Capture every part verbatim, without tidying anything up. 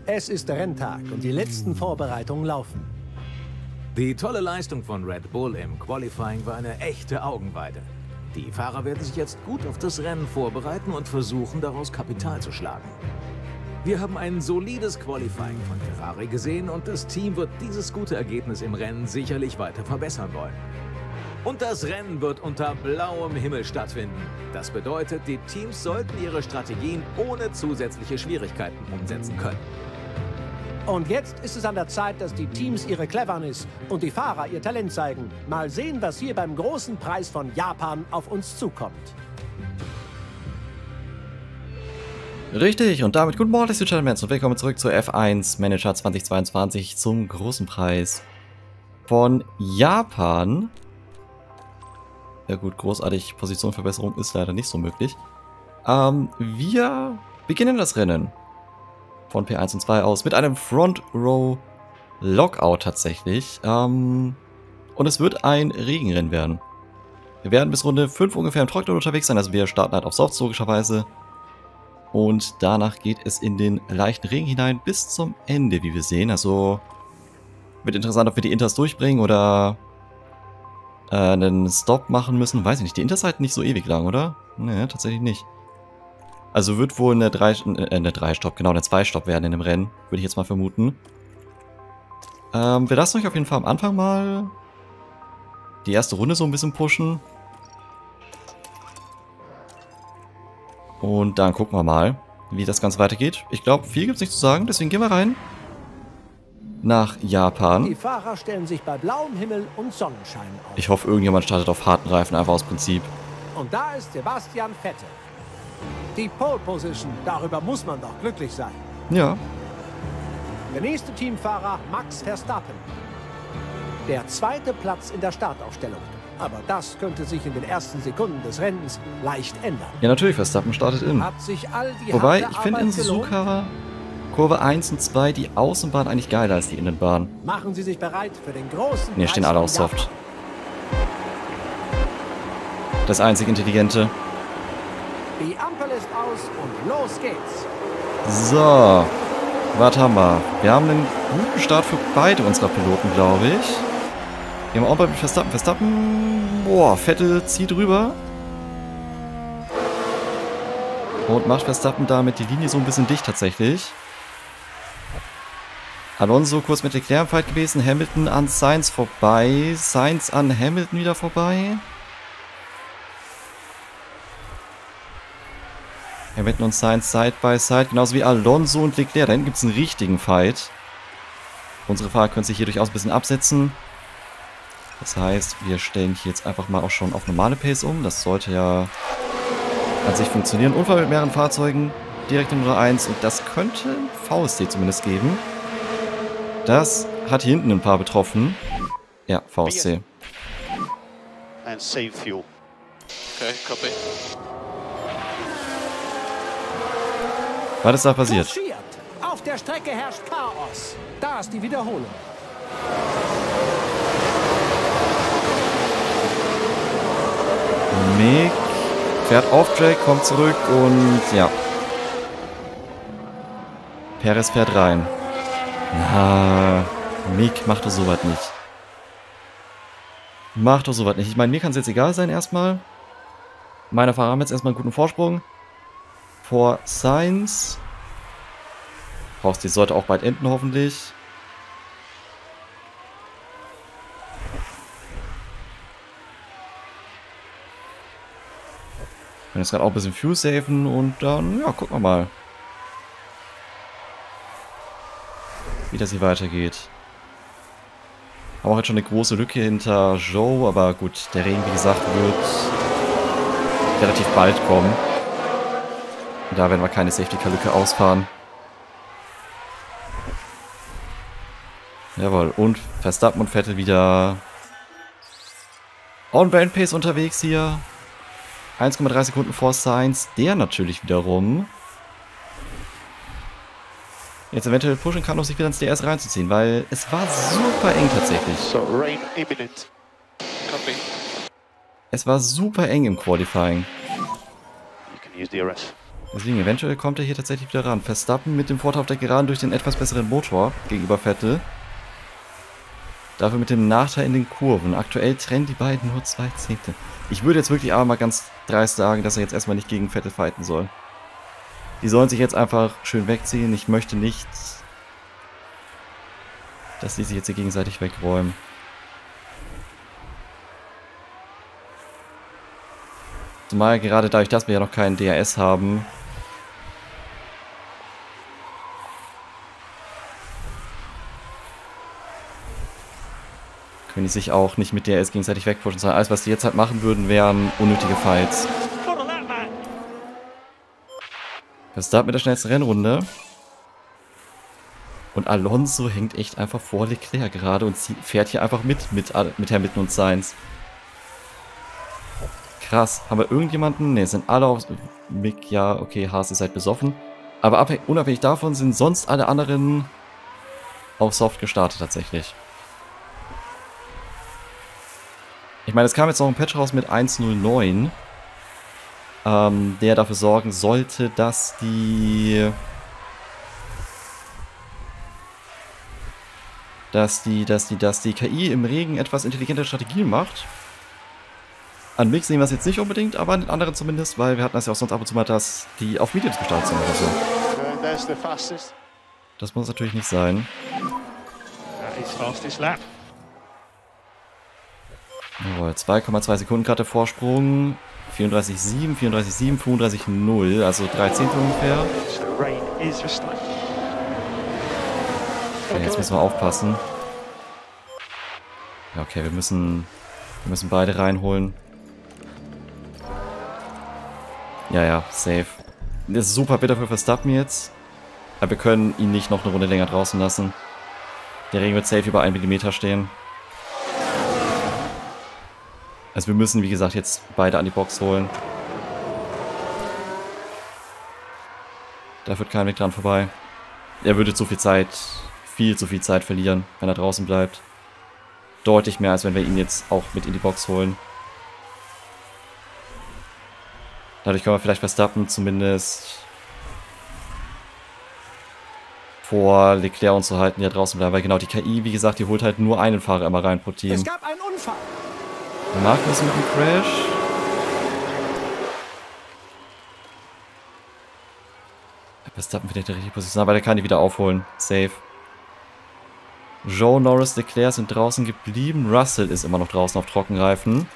Es ist Renntag und die letzten Vorbereitungen laufen. Die tolle Leistung von Red Bull im Qualifying war eine echte Augenweide. Die Fahrer werden sich jetzt gut auf das Rennen vorbereiten und versuchen, daraus Kapital zu schlagen. Wir haben ein solides Qualifying von Ferrari gesehen und das Team wird dieses gute Ergebnis im Rennen sicherlich weiter verbessern wollen. Und das Rennen wird unter blauem Himmel stattfinden. Das bedeutet, die Teams sollten ihre Strategien ohne zusätzliche Schwierigkeiten umsetzen können. Und jetzt ist es an der Zeit, dass die Teams ihre Cleverness und die Fahrer ihr Talent zeigen. Mal sehen, was hier beim großen Preis von Japan auf uns zukommt. Richtig, und damit guten Morgen, Ladies and Gentlemen, und willkommen zurück zur F eins Manager zweitausendzweiundzwanzig zum großen Preis von Japan. Ja gut, großartig Positionverbesserung ist leider nicht so möglich. Ähm, wir beginnen das Rennen von P eins und zwei aus mit einem Front Row Lockout tatsächlich. Ähm, und es wird ein Regenrennen werden. Wir werden bis Runde fünf ungefähr im Trocknen unterwegs sein, also wir starten halt auf Softs logischerweise. Und danach geht es in den leichten Regen hinein bis zum Ende, wie wir sehen. Also wird interessant, ob wir die Inters durchbringen oder äh, einen Stop machen müssen. Weiß ich nicht, die Inters halt nicht so ewig lang, oder? Nee, tatsächlich nicht. Also wird wohl eine drei, äh, eine drei Stopp, genau, eine zwei Stopp werden in dem Rennen, würde ich jetzt mal vermuten. Ähm, wir lassen euch auf jeden Fall am Anfang mal die erste Runde so ein bisschen pushen. Und dann gucken wir mal, wie das Ganze weitergeht. Ich glaube, viel gibt es nicht zu sagen, deswegen gehen wir rein nach Japan. Die Fahrer stellen sich bei blauem Himmel und Sonnenschein auf. Ich hoffe, irgendjemand startet auf harten Reifen, einfach aus Prinzip. Und da ist Sebastian Vettel. Die Pole Position, darüber muss man doch glücklich sein. Ja. Der nächste Teamfahrer Max Verstappen. Der zweite Platz in der Startaufstellung. Aber das könnte sich in den ersten Sekunden des Rennens leicht ändern. Ja, natürlich, Verstappen startet in. Hat sich all die Wobei, harte ich finde in Arbeit Suzuka Kurve eins und zwei die Außenbahn eigentlich geiler als die Innenbahn. Machen Sie sich bereit für den großen Ne, stehen alle auf Preis von Soft. Das einzig Intelligente. Japan. Die Ampel ist aus und los geht's. So, was haben wir? Wir haben einen guten Start für beide unserer Piloten, glaube ich. Wir haben auch bei Verstappen. Verstappen, boah, Vettel zieht rüber. Und macht Verstappen damit die Linie so ein bisschen dicht tatsächlich. Alonso kurz mit Leclerc im Fight gewesen. Hamilton an Sainz vorbei. Sainz an Hamilton wieder vorbei. Hamilton und Sainz Side by Side. Genauso wie Alonso und Leclerc. Da hinten gibt es einen richtigen Fight. Unsere Fahrer können sich hier durchaus ein bisschen absetzen. Das heißt, wir stellen hier jetzt einfach mal auch schon auf normale Pace um. Das sollte ja an sich funktionieren. Unfall mit mehreren Fahrzeugen, direkt in Runde eins. Und das könnte ein V S D zumindest geben. Das hat hier hinten ein paar betroffen. Ja, V S C. And save fuel. Okay, copy. Was ist da passiert? Touchiert. Auf der Strecke herrscht Chaos. Da ist die Wiederholung. Mick fährt auf Track, kommt zurück und ja. Perez fährt rein. Na, Mick, mach doch sowas nicht. Mach doch sowas nicht. Ich meine, mir kann es jetzt egal sein erstmal. Meine Fahrer haben jetzt erstmal einen guten Vorsprung. Vor Sainz. Brauchst die sollte auch bald enden, hoffentlich. Wir können jetzt gerade auch ein bisschen Fuel safen und dann, ja, gucken wir mal, wie das hier weitergeht. Haben auch jetzt schon eine große Lücke hinter Joe, aber gut, der Regen, wie gesagt, wird relativ bald kommen. Und da werden wir keine Safety-Car-Lücke ausfahren. Jawohl, und Verstappen und Vettel wieder on Brand Pace unterwegs hier. eins Komma drei Sekunden vor Sainz, der natürlich wiederum jetzt eventuell pushen kann, um sich wieder ins D R S reinzuziehen, weil es war super eng tatsächlich. So, rain imminent. Copy. Es war super eng im Qualifying. You can use D R S. Deswegen, eventuell kommt er hier tatsächlich wieder ran. Verstappen mit dem Vorteil auf der Geraden durch den etwas besseren Motor gegenüber Vettel. Dafür mit dem Nachteil in den Kurven. Aktuell trennen die beiden nur zwei Zehntel. Ich würde jetzt wirklich aber mal ganz dreist sagen, dass er jetzt erstmal nicht gegen Vettel fighten soll. Die sollen sich jetzt einfach schön wegziehen. Ich möchte nicht, dass die sich jetzt hier gegenseitig wegräumen. Zumal gerade dadurch, dass wir ja noch keinen D R S haben, können die sich auch nicht mit D R S gegenseitig wegpushen, sondern alles, was die jetzt halt machen würden, wären unnötige Fights. Verstappen mit der schnellsten Rennrunde. Und Alonso hängt echt einfach vor Leclerc gerade und fährt hier einfach mit, mit, mit Hamilton und Sainz. Krass. Haben wir irgendjemanden? Ne, sind alle auf... Mick, ja, okay, Haas ist halt besoffen. Aber unabhängig davon sind sonst alle anderen auf Soft gestartet tatsächlich. Ich meine, es kam jetzt noch ein Patch raus mit eins null neun, ähm, der dafür sorgen sollte, dass die... Dass die, dass die, dass die K I im Regen etwas intelligente Strategien macht. An Mick sehen wir es jetzt nicht unbedingt, aber an den anderen zumindest, weil wir hatten das ja auch sonst ab und zu mal, dass die auf Mediums gestartet sind oder so. Das muss natürlich nicht sein. Jawohl, zwei Komma zwei Sekunden gerade Vorsprung. vierunddreißig Komma sieben, vierunddreißig Komma sieben, fünfunddreißig Komma null, also drei Zehntel ungefähr. Okay, jetzt müssen wir aufpassen. Ja, okay, wir müssen, wir müssen beide reinholen. Ja, ja, safe. Das ist super bitter für Verstappen jetzt. Aber wir können ihn nicht noch eine Runde länger draußen lassen. Der Regen wird safe über einen Millimeter stehen. Also wir müssen, wie gesagt, jetzt beide an die Box holen. Da führt kein Weg dran vorbei. Er würde zu viel Zeit, viel zu viel Zeit verlieren, wenn er draußen bleibt. Deutlich mehr, als wenn wir ihn jetzt auch mit in die Box holen. Dadurch können wir vielleicht Verstappen zumindest vor Leclerc und so halten, die da draußen bleiben. Weil genau die K I, wie gesagt, die holt halt nur einen Fahrer immer rein pro Team. Es gab einen Unfall. Markus mit dem Crash. Verstappen findet die richtige Position, aber der kann die wieder aufholen. Safe. Joe, Norris, Leclerc sind draußen geblieben. Russell ist immer noch draußen auf Trockenreifen.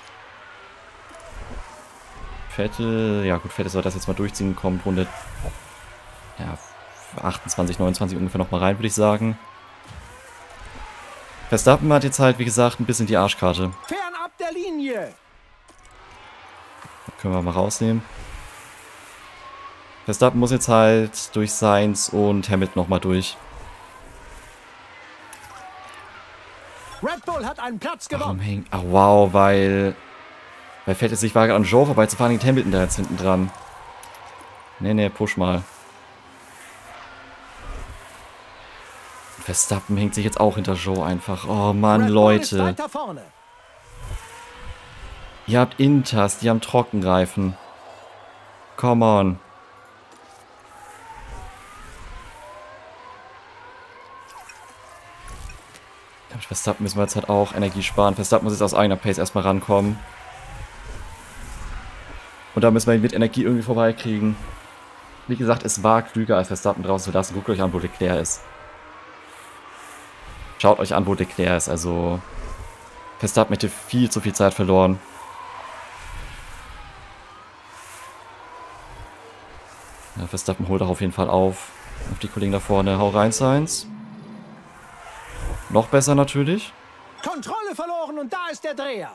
Vettel, ja gut, Vettel soll das jetzt mal durchziehen, kommt Runde ja, achtundzwanzig, neunundzwanzig ungefähr nochmal rein, würde ich sagen. Verstappen hat jetzt halt, wie gesagt, ein bisschen die Arschkarte. Fernab der Linie. Können wir mal rausnehmen. Verstappen muss jetzt halt durch Sainz und Hamilton nochmal durch. Red Bull hat einen Platz Warum gewonnen. hängt... Ach wow, weil... Weil Vettel sich wagert an Joe vorbeizufahren, liegt Hamilton da jetzt hinten dran. Nee, nee, push mal. Verstappen hängt sich jetzt auch hinter Joe einfach. Oh Mann, Leute. Ihr habt Inters, die haben Trockenreifen. Come on. Verstappen müssen wir jetzt halt auch Energie sparen. Verstappen muss jetzt aus eigener Pace erstmal rankommen. Und da müssen wir ihn mit Energie irgendwie vorbeikriegen. Wie gesagt, es war klüger, als Verstappen draußen zu lassen. Guckt euch an, wo Leclerc ist. Schaut euch an, wo Leclerc ist. Also, Verstappen hätte viel zu viel Zeit verloren. Ja, Verstappen holt auch auf jeden Fall auf. Auf die Kollegen da vorne. Hau rein, Sainz. Noch besser natürlich. Kontrolle verloren und da ist der Dreher.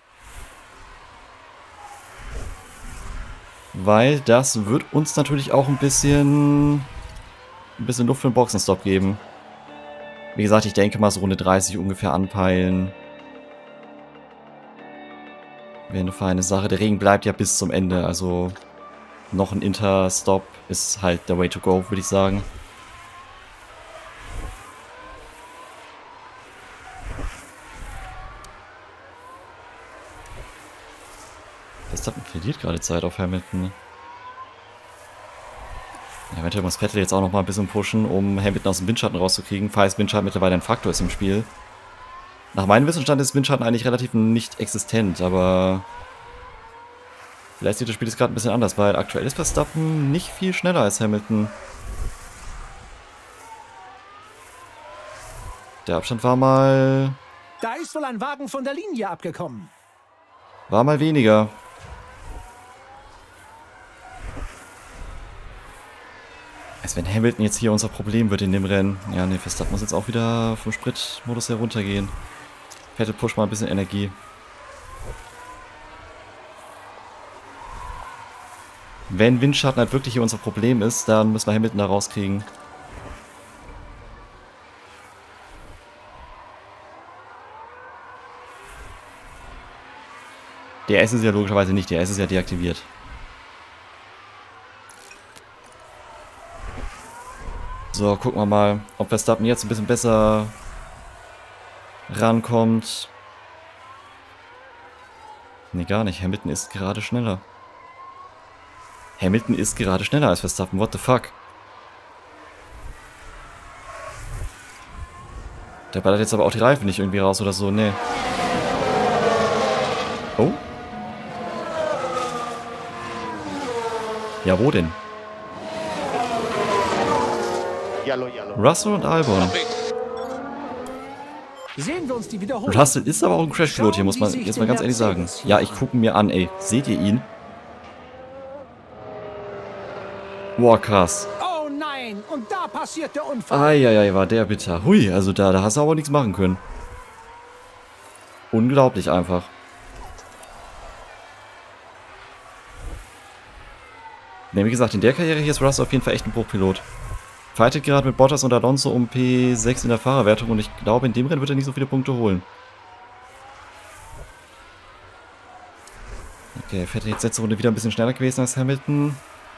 Weil das wird uns natürlich auch ein bisschen, ein bisschen Luft für den Boxenstopp geben. Wie gesagt, ich denke mal so Runde dreißig ungefähr anpeilen. Wäre eine feine Sache. Der Regen bleibt ja bis zum Ende, also noch ein Interstop ist halt der way to go, würde ich sagen. Verstappen verliert gerade Zeit auf Hamilton. Eventuell muss Vettel jetzt auch noch mal ein bisschen pushen, um Hamilton aus dem Windschatten rauszukriegen, falls Windschatten mittlerweile ein Faktor ist im Spiel. Nach meinem Wissensstand ist Windschatten eigentlich relativ nicht existent, aber vielleicht sieht das Spiel jetzt gerade ein bisschen anders, weil aktuell ist Verstappen nicht viel schneller als Hamilton. Der Abstand war mal... Da ist wohl ein Wagen von der Linie abgekommen. War mal weniger. Als wenn Hamilton jetzt hier unser Problem wird in dem Rennen. Ja, ne, Verstappen muss jetzt auch wieder vom Spritmodus heruntergehen. Vettel pusht mal ein bisschen Energie. Wenn Windschatten halt wirklich hier unser Problem ist, dann müssen wir Hamilton da rauskriegen. D R S ist ja logischerweise nicht, D R S ist ja deaktiviert. So, gucken wir mal, ob Verstappen jetzt ein bisschen besser rankommt. Nee, gar nicht. Hamilton ist gerade schneller. Hamilton ist gerade schneller als Verstappen. What the fuck? Der ballert jetzt aber auch die Reifen nicht irgendwie raus oder so. Nee. Oh? Ja, wo denn? Yellow, yellow. Russell und Albon. Sehen wir uns die Wiederholung. Russell ist aber auch ein Crashpilot hier, muss man jetzt mal ganz ehrlich sagen. Ja, ich gucke mir an, ey. Seht ihr ihn? Boah, krass. Oh nein, und da passiert der Unfall. Eieiei, war der bitter. Hui, also da, da hast du aber nichts machen können. Unglaublich einfach. Ne, wie gesagt, in der Karriere hier ist Russell auf jeden Fall echt ein Bruchpilot. Fightet gerade mit Bottas und Alonso um P sechs in der Fahrerwertung und ich glaube, in dem Rennen wird er nicht so viele Punkte holen. Okay, Vettel jetzt letzte Runde wieder ein bisschen schneller gewesen als Hamilton.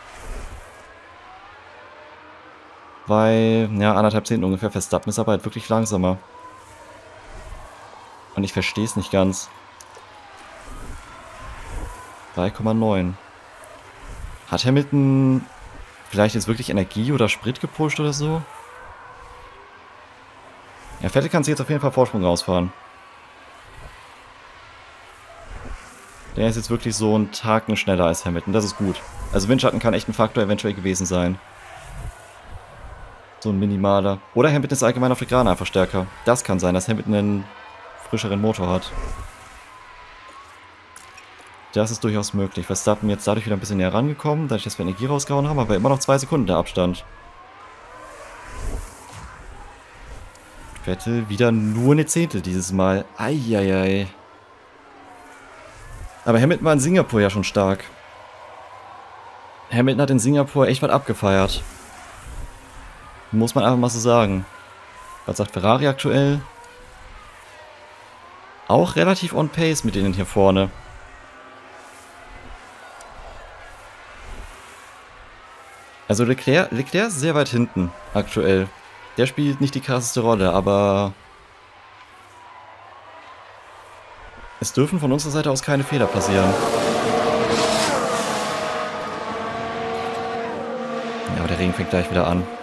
Weil, ja, anderthalb Zehntel ungefähr. Verstappen ist aber halt wirklich langsamer. Und ich verstehe es nicht ganz. drei Komma neun. Hat Hamilton vielleicht jetzt wirklich Energie oder Sprit gepusht oder so? Ja, Vettel kann sich jetzt auf jeden Fall Vorsprung rausfahren. Der ist jetzt wirklich so einen Tacken schneller als Hamilton. Das ist gut. Also Windschatten kann echt ein Faktor eventuell gewesen sein. So ein minimaler. Oder Hamilton ist allgemein auf der Geraden einfach stärker. Das kann sein, dass Hamilton einen frischeren Motor hat. Das ist durchaus möglich. Verstappen jetzt dadurch wieder ein bisschen näher rangekommen, dadurch, dass wir Energie rausgehauen haben, aber immer noch zwei Sekunden der Abstand. Vettel wieder nur eine Zehntel dieses Mal. Eieiei. Aber Hamilton war in Singapur ja schon stark. Hamilton hat in Singapur echt was abgefeiert. Muss man einfach mal so sagen. Was sagt Ferrari aktuell? Auch relativ on pace mit denen hier vorne. Also Leclerc, Leclerc ist sehr weit hinten aktuell. Der spielt nicht die krasseste Rolle, aber es dürfen von unserer Seite aus keine Fehler passieren. Ja, aber der Regen fängt gleich wieder an.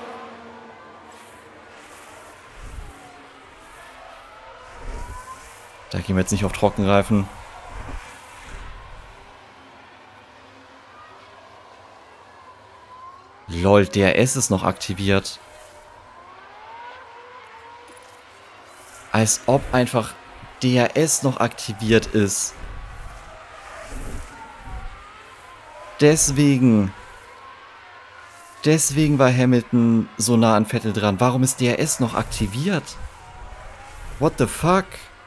Da gehen wir jetzt nicht auf Trockenreifen. Lol, D R S ist noch aktiviert. Als ob einfach D R S noch aktiviert ist. Deswegen. Deswegen war Hamilton so nah an Vettel dran. Warum ist D R S noch aktiviert? What the fuck?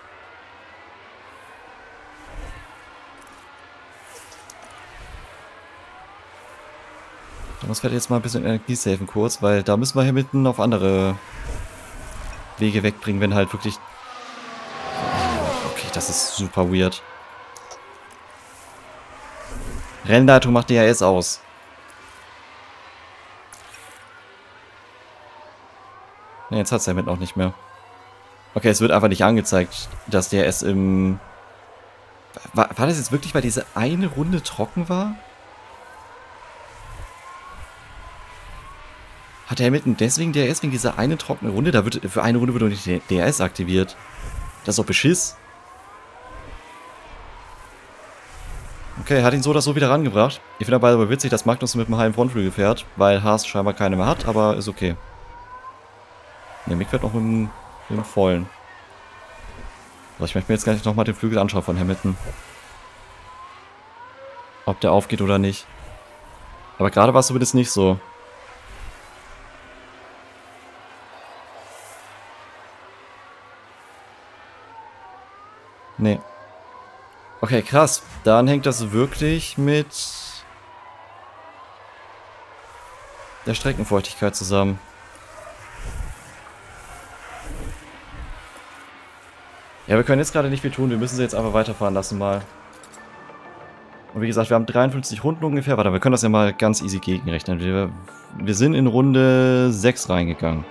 Da muss Vettel jetzt mal ein bisschen Energie saven kurz, weil da müssen wir Hamilton auf andere Wege wegbringen, wenn halt wirklich... Okay, das ist super weird. Rennleitung macht D R S aus. Ne, jetzt hat es Hamilton auch nicht mehr. Okay, es wird einfach nicht angezeigt, dass D R S im... War, war das jetzt wirklich, weil diese eine Runde trocken war? Hat Hamilton deswegen D R S wegen dieser eine trockene Runde? Da wird, für eine Runde wird doch nicht D R S aktiviert. Das ist doch Beschiss. Okay, hat ihn so oder so wieder rangebracht. Ich finde dabei aber witzig, dass Magnussen mit einem halben Frontflügel fährt, weil Haas scheinbar keine mehr hat, aber ist okay. Ne, Mick fährt noch mit dem, mit dem vollen. Aber ich möchte mir jetzt gar nicht nochmal den Flügel anschauen von Hamilton. Ob der aufgeht oder nicht. Aber gerade war es zumindest nicht so. Nee. Okay, krass. Dann hängt das wirklich mit der Streckenfeuchtigkeit zusammen. Ja, wir können jetzt gerade nicht viel tun. Wir müssen sie jetzt einfach weiterfahren lassen mal. Und wie gesagt, wir haben dreiundfünfzig Runden ungefähr. Warte, wir können das ja mal ganz easy gegenrechnen. Wir, wir sind in Runde sechs reingegangen.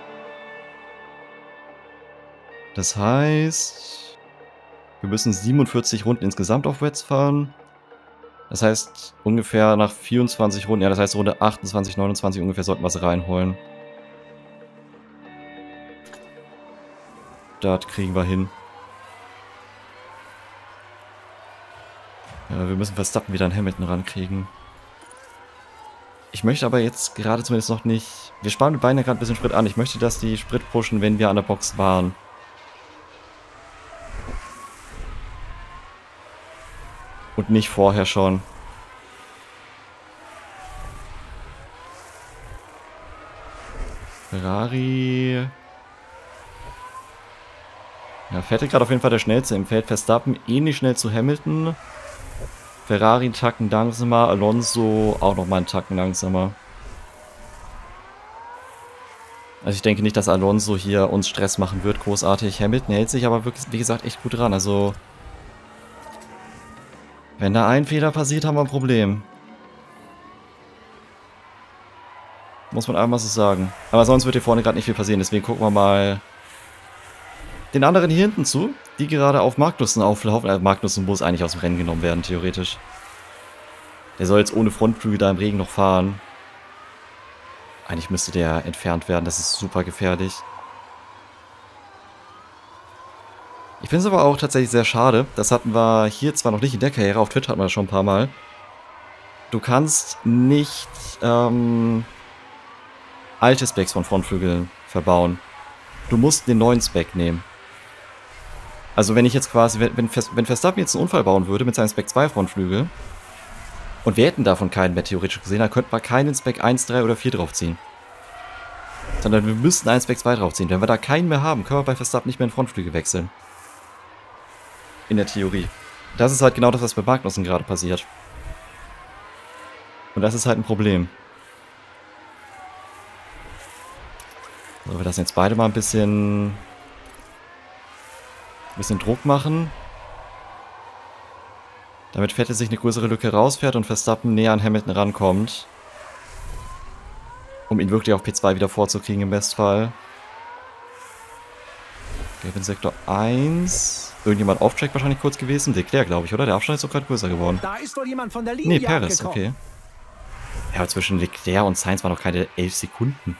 Das heißt, wir müssen siebenundvierzig Runden insgesamt auf Wets fahren. Das heißt, ungefähr nach vierundzwanzig Runden, ja, das heißt Runde achtundzwanzig, neunundzwanzig ungefähr sollten wir es reinholen. Das kriegen wir hin. Ja, wir müssen Verstappen wieder an Hamilton rankriegen. Ich möchte aber jetzt gerade zumindest noch nicht... Wir sparen mit beiden ja gerade ein bisschen Sprit an. Ich möchte, dass die Sprit pushen, wenn wir an der Box waren. Und nicht vorher schon. Ferrari... Ja, Vettel gerade auf jeden Fall der schnellste im Feld. Verstappen ähnlich schnell zu Hamilton. Ferrari einen Tacken langsamer. Alonso auch nochmal einen Tacken langsamer. Also ich denke nicht, dass Alonso hier uns Stress machen wird, großartig. Hamilton hält sich aber wirklich, wie gesagt, echt gut dran. Also... Wenn da ein Fehler passiert, haben wir ein Problem. Muss man einmal so sagen. Aber sonst wird hier vorne gerade nicht viel passieren. Deswegen gucken wir mal den anderen hier hinten zu, die gerade auf Magnussen auflaufen. Äh, Magnussen muss eigentlich aus dem Rennen genommen werden, theoretisch. Der soll jetzt ohne Frontflügel da im Regen noch fahren. Eigentlich müsste der entfernt werden. Das ist super gefährlich. Ich finde es aber auch tatsächlich sehr schade. Das hatten wir hier zwar noch nicht in der Karriere, auf Twitch hatten wir das schon ein paar Mal. Du kannst nicht ähm, alte Specs von Frontflügeln verbauen. Du musst den neuen Spec nehmen. Also wenn ich jetzt quasi, wenn, wenn, wenn Verstappen jetzt einen Unfall bauen würde mit seinem Spec zwei Frontflügel und wir hätten davon keinen mehr theoretisch gesehen, dann könnten wir keinen Spec eins, drei oder vier draufziehen. Sondern wir müssten einen Spec zwei draufziehen. Wenn wir da keinen mehr haben, können wir bei Verstappen nicht mehr in Frontflügel wechseln. In der Theorie. Das ist halt genau das, was bei Magnussen gerade passiert. Und das ist halt ein Problem. So, wir lassen jetzt beide mal ein bisschen... ein bisschen Druck machen. Damit Vettel sich eine größere Lücke rausfährt und Verstappen näher an Hamilton rankommt. Um ihn wirklich auf P zwei wieder vorzukriegen im Bestfall. Gelb in Sektor eins. Irgendjemand off-track wahrscheinlich kurz gewesen. Leclerc, glaube ich, oder? Der Abstand ist doch gerade größer geworden. Da ist wohl jemand von der Linie Nee, Perez, angekommen. okay. Ja, aber zwischen Leclerc und Sainz waren noch keine elf Sekunden.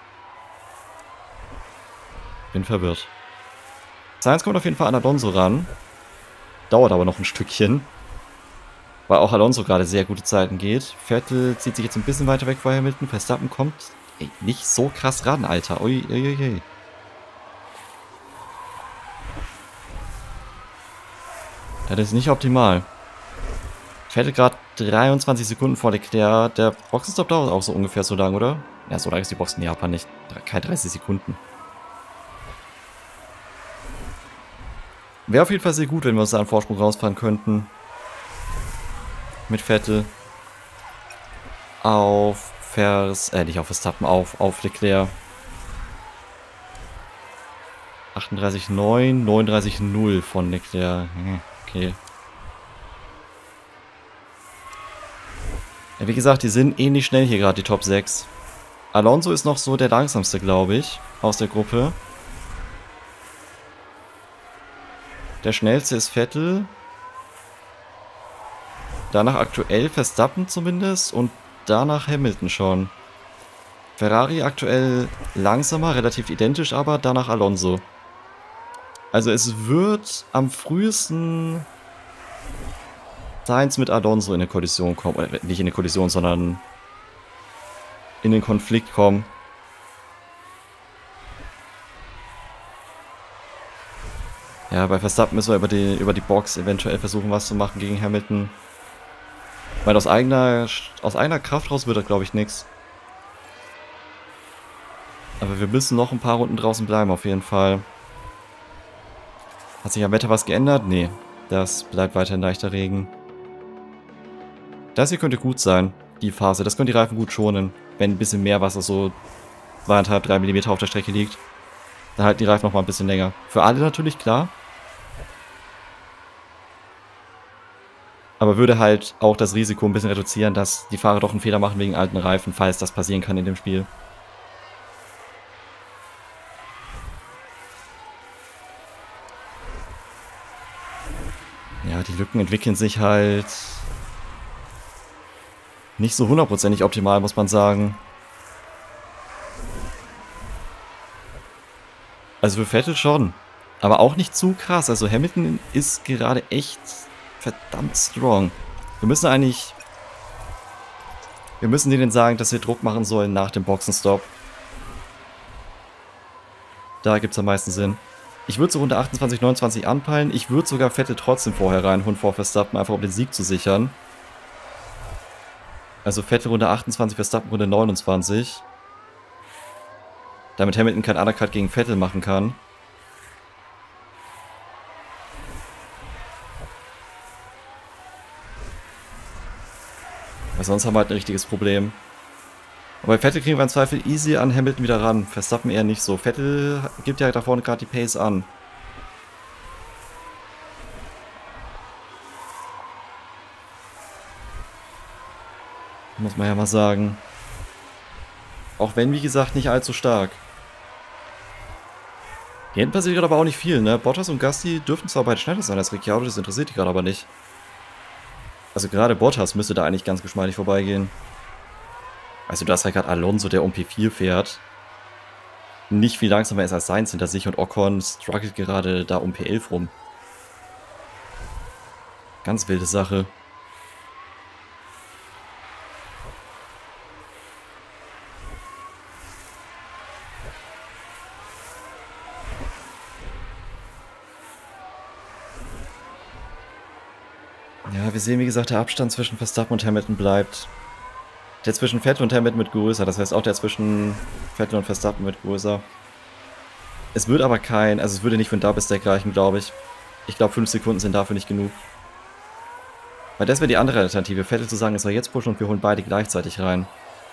Bin verwirrt. Sainz kommt auf jeden Fall an Alonso ran. Dauert aber noch ein Stückchen. Weil auch Alonso gerade sehr gute Zeiten geht. Vettel zieht sich jetzt ein bisschen weiter weg vor Hamilton. Verstappen kommt ey, nicht so krass ran, Alter. Ui, ui, ui. Das ist nicht optimal. Vettel gerade dreiundzwanzig Sekunden vor Leclerc. Der Boxenstopp dauert auch so ungefähr so lang, oder? Ja, so lange ist die Box in Japan nicht. Keine dreißig Sekunden. Wäre auf jeden Fall sehr gut, wenn wir uns da einen Vorsprung rausfahren könnten. Mit Vettel. Auf Vers... Äh, nicht auf Verstappen, auf, auf Leclerc. achtunddreißig neun, neununddreißig null von Leclerc. Okay. Ja, wie gesagt, die sind ähnlich schnell hier gerade, die Top sechs. Alonso ist noch so der langsamste, glaube ich, aus der Gruppe. Der schnellste ist Vettel. Danach aktuell Verstappen zumindest und danach Hamilton schon. Ferrari aktuell langsamer, relativ identisch, aber danach Alonso. Also es wird am frühesten Sainz mit Alonso in eine Kollision kommen. Oder nicht in eine Kollision, sondern in den Konflikt kommen. Ja, bei Verstappen müssen wir über die, über die Box eventuell versuchen, was zu machen gegen Hamilton. Weil aus eigener, aus eigener Kraft raus wird das, glaube ich, nichts. Aber wir müssen noch ein paar Runden draußen bleiben, auf jeden Fall. Hat sich am Wetter was geändert? Nee, das bleibt weiterhin leichter Regen. Das hier könnte gut sein, die Phase. Das können die Reifen gut schonen, wenn ein bisschen mehr Wasser, so zwei Komma fünf, drei Millimeter auf der Strecke liegt. Dann halten die Reifen noch mal ein bisschen länger. Für alle natürlich, klar. Aber würde halt auch das Risiko ein bisschen reduzieren, dass die Fahrer doch einen Fehler machen wegen alten Reifen, falls das passieren kann in dem Spiel. Ja, die Lücken entwickeln sich halt nicht so hundertprozentig optimal, muss man sagen. Also für Vettel schon, aber auch nicht zu krass. Also Hamilton ist gerade echt verdammt strong. Wir müssen eigentlich... Wir müssen denen sagen, dass wir Druck machen sollen nach dem Boxenstopp. Da gibt es am meisten Sinn. Ich würde so Runde achtundzwanzig, neunundzwanzig anpeilen. Ich würde sogar Vettel trotzdem vorher reinholen vor Verstappen, einfach um den Sieg zu sichern. Also Vettel Runde achtundzwanzig, Verstappen Runde neunundzwanzig. Damit Hamilton kein Undercut gegen Vettel machen kann. Weil sonst haben wir halt ein richtiges Problem. Aber bei Vettel kriegen wir im Zweifel easy an Hamilton wieder ran. Verstappen eher nicht so. Vettel gibt ja da vorne gerade die Pace an. Muss man ja mal sagen. Auch wenn, wie gesagt, nicht allzu stark. Hier hinten passiert gerade aber auch nicht viel, ne? Bottas und Gasly dürften zwar beide schneller sein als Ricciardo, das interessiert die gerade aber nicht. Also gerade Bottas müsste da eigentlich ganz geschmeidig vorbeigehen. Also da ist halt gerade Alonso, der um P vier fährt. Nicht viel langsamer ist als Sainz hinter sich und Ocon struggelt gerade da um P elf rum. Ganz wilde Sache. Ja, wir sehen, wie gesagt, der Abstand zwischen Verstappen und Hamilton bleibt. Der zwischen Vettel und Hamilton wird größer, das heißt auch der zwischen Vettel und Verstappen wird größer. Es wird aber kein, also es würde nicht für ein Double Stack reichen, glaube ich. Ich glaube, fünf Sekunden sind dafür nicht genug. Weil das wäre die andere Alternative, Vettel zu sagen, es soll jetzt pushen und wir holen beide gleichzeitig rein.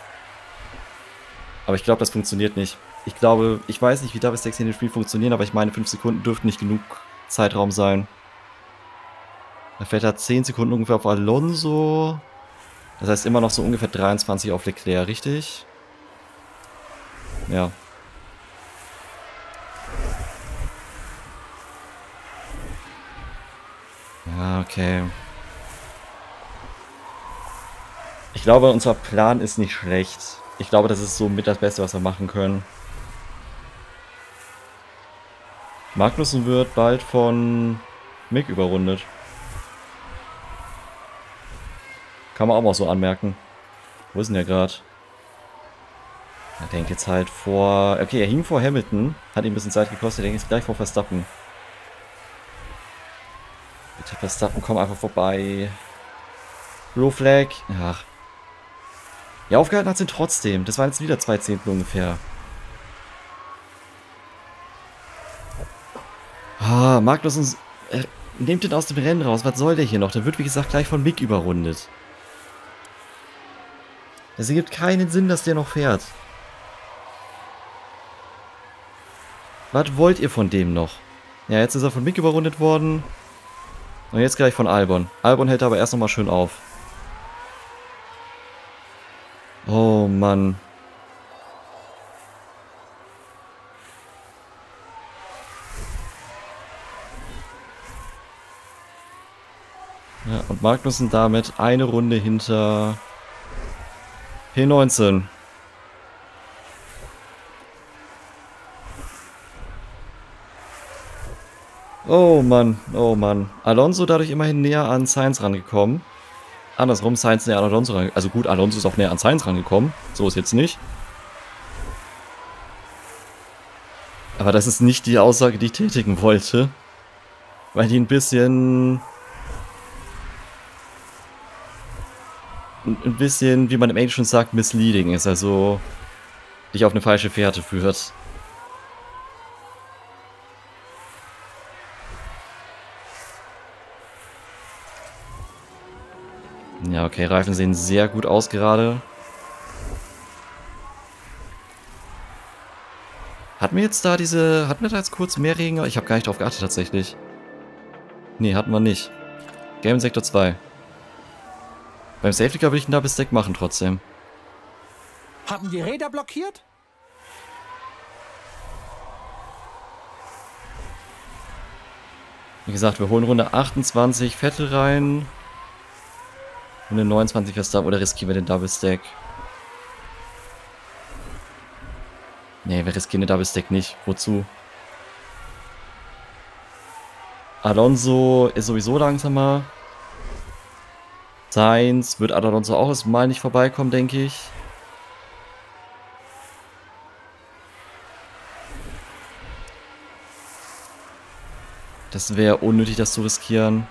Aber ich glaube, das funktioniert nicht. Ich glaube, ich weiß nicht, wie Double Stacks in dem Spiel funktionieren, aber ich meine, fünf Sekunden dürften nicht genug Zeitraum sein. Da fährt er zehn Sekunden ungefähr auf Alonso. Das heißt immer noch so ungefähr dreiundzwanzig auf Leclerc, richtig? Ja. Ja, okay. Ich glaube, unser Plan ist nicht schlecht. Ich glaube, das ist so mit das Beste, was wir machen können. Magnussen wird bald von Mick überrundet. Kann man auch mal so anmerken. Wo ist denn der gerade? Er denkt jetzt halt vor... Okay, er hing vor Hamilton. Hat ihm ein bisschen Zeit gekostet. Er denkt jetzt gleich vor Verstappen. Bitte Verstappen, komm einfach vorbei. Blue Flag. Ach. Ja, aufgehalten hat sie ihn trotzdem. Das waren jetzt wieder zwei Zehntel ungefähr. Ah, Magnussen... Äh, nehmt den aus dem Rennen raus. Was soll der hier noch? Der wird, wie gesagt, gleich von Mick überrundet. Es ergibt keinen Sinn, dass der noch fährt. Was wollt ihr von dem noch? Ja, jetzt ist er von Mick überrundet worden. Und jetzt gleich von Albon. Albon hält aber erst nochmal schön auf. Oh Mann. Ja, und Magnussen damit eine Runde hinter P neunzehn. Oh Mann, oh Mann. Alonso dadurch immerhin näher an Sainz rangekommen. Andersrum, Sainz näher an Alonso rangekommen. Also gut, Alonso ist auch näher an Sainz rangekommen. So ist jetzt nicht. Aber das ist nicht die Aussage, die ich tätigen wollte. Weil die ein bisschen... Ein bisschen, wie man im Englischen sagt, misleading ist. Also, dich auf eine falsche Fährte führt. Ja, okay, Reifen sehen sehr gut aus gerade. Hatten wir jetzt da diese... Hatten wir da jetzt kurz mehr Regen? Ich habe gar nicht drauf geachtet tatsächlich. Nee, hatten wir nicht. Game Sektor zwei. Beim Safety Car will ich einen Double Stack machen trotzdem. Haben die Räder blockiert? Wie gesagt, wir holen Runde achtundzwanzig Vettel rein. Runde neunundzwanzig Verstappen oder riskieren wir den Double Stack? Nee, wir riskieren den Double Stack nicht. Wozu? Alonso ist sowieso langsamer. Sainz wird Alonso auch erstmal nicht vorbeikommen, denke ich. Das wäre unnötig, das zu riskieren.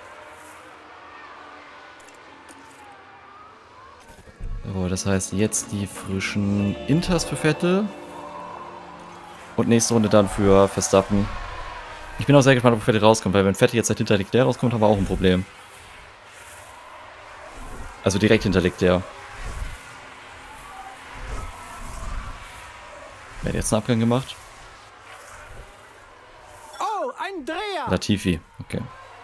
So, das heißt jetzt die frischen Inters für Vettel. Und nächste Runde dann für Verstappen. Ich bin auch sehr gespannt, ob Vettel rauskommt, weil wenn Vettel jetzt halt hinter Leclerc rauskommt, haben wir auch ein Problem. Also direkt hinter Leclerc. Wer hat jetzt einen Abgang gemacht? Oh, ein Dreher! Latifi, okay.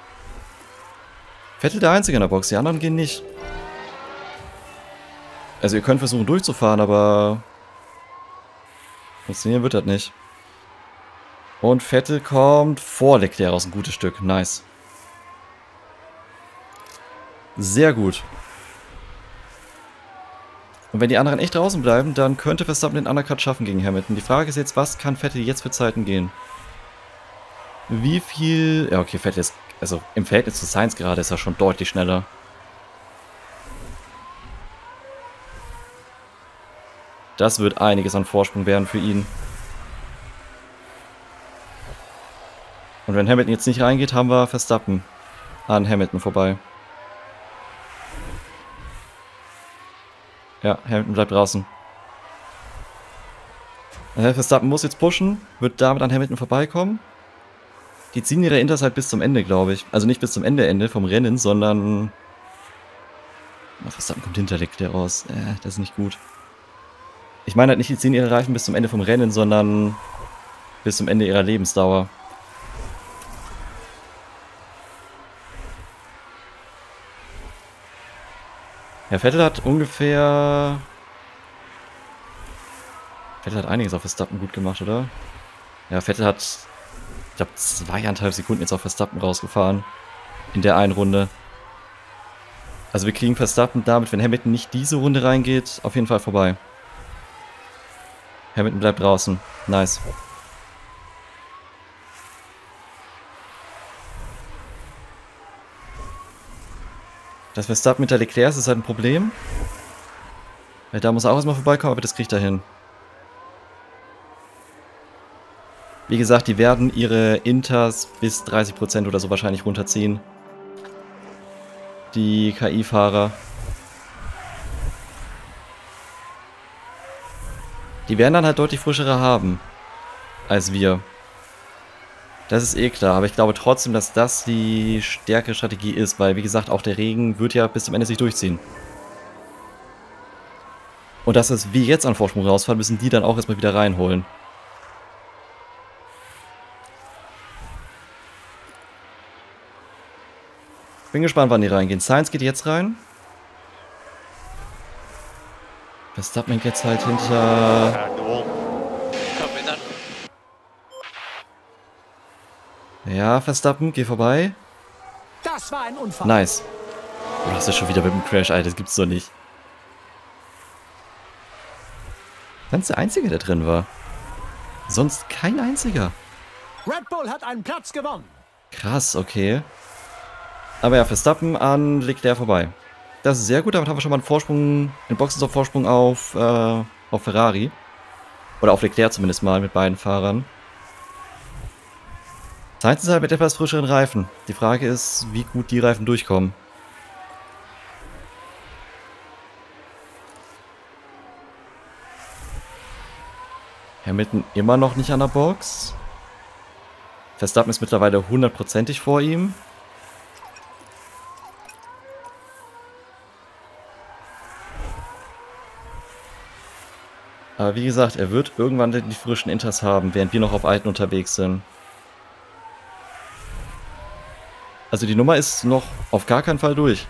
Vettel der Einzige in der Box, die anderen gehen nicht. Also ihr könnt versuchen durchzufahren, aber funktionieren wird das nicht. Und Vettel kommt vor Leclerc raus, ein gutes Stück, nice. Sehr gut. Und wenn die anderen echt draußen bleiben, dann könnte Verstappen den Undercut schaffen gegen Hamilton. Die Frage ist jetzt, was kann Vettel jetzt für Zeiten gehen? Wie viel... Ja, okay, Vettel ist... Also im Verhältnis zu Sainz gerade ist er schon deutlich schneller. Das wird einiges an Vorsprung werden für ihn. Und wenn Hamilton jetzt nicht reingeht, haben wir Verstappen an Hamilton vorbei. Ja, Hamilton bleibt draußen. Verstappen muss jetzt pushen, wird damit an Hamilton vorbeikommen. Die ziehen ihre Inters halt bis zum Ende, glaube ich. Also nicht bis zum Ende Ende vom Rennen, sondern... Na, Verstappen kommt hinter Leclerc raus. Äh, das ist nicht gut. Ich meine halt nicht, die ziehen ihre Reifen bis zum Ende vom Rennen, sondern bis zum Ende ihrer Lebensdauer. Ja, Vettel hat ungefähr... Vettel hat einiges auf Verstappen gut gemacht, oder? Ja, Vettel hat, ich glaube, zweieinhalb Sekunden jetzt auf Verstappen rausgefahren. In der einen Runde. Also wir kriegen Verstappen damit, wenn Hamilton nicht diese Runde reingeht, auf jeden Fall vorbei. Hamilton bleibt draußen. Nice. Das Verstappen mit der Leclerc ist halt ein Problem. Weil da muss er auch erstmal vorbeikommen, aber das kriegt er hin. Wie gesagt, die werden ihre Inters bis dreißig Prozent oder so wahrscheinlich runterziehen. Die K I-Fahrer. Die werden dann halt deutlich frischere haben. Als wir. Das ist eh klar, aber ich glaube trotzdem, dass das die stärkere Strategie ist, weil, wie gesagt, auch der Regen wird ja bis zum Ende sich durchziehen. Und dass es wie jetzt an Vorsprung rausfahren, müssen die dann auch erstmal wieder reinholen. Bin gespannt, wann die reingehen. Sainz geht jetzt rein. Verstappen geht jetzt halt hinter... Ja, Verstappen, geh vorbei. Das war ein Unfall. Nice. Du hast ja schon wieder mit dem Crash, Alter, das gibt's doch nicht. Ganz der Einzige, der drin war. Sonst kein einziger. Red Bull hat einen Platz gewonnen. Krass, okay. Aber ja, Verstappen an Leclerc vorbei. Das ist sehr gut, damit haben wir schon mal einen Vorsprung, einen Boxenstopp-Vorsprung auf, äh, auf Ferrari. Oder auf Leclerc zumindest mal mit beiden Fahrern. Sainz ist halt mit etwas frischeren Reifen. Die Frage ist, wie gut die Reifen durchkommen. Hamilton immer noch nicht an der Box. Verstappen ist mittlerweile hundertprozentig vor ihm. Aber wie gesagt, er wird irgendwann die frischen Inters haben, während wir noch auf alten unterwegs sind. Also die Nummer ist noch auf gar keinen Fall durch.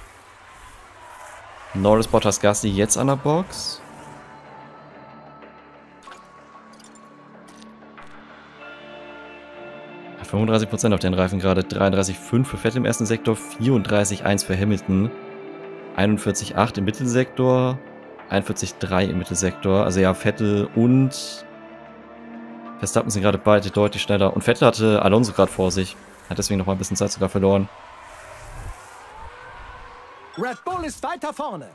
Norris, Bottas, Gasly jetzt an der Box. fünfunddreißig Prozent auf den Reifen gerade. dreiunddreißig Komma fünf für Vettel im ersten Sektor. vierunddreißig Komma eins für Hamilton. einundvierzig Komma acht im Mittelsektor. einundvierzig Komma drei im Mittelsektor. Also ja, Vettel und Verstappen sind gerade beide deutlich schneller. Und Vettel hatte Alonso gerade vor sich. Hat deswegen noch mal ein bisschen Zeit sogar verloren. Red Bull ist weiter vorne.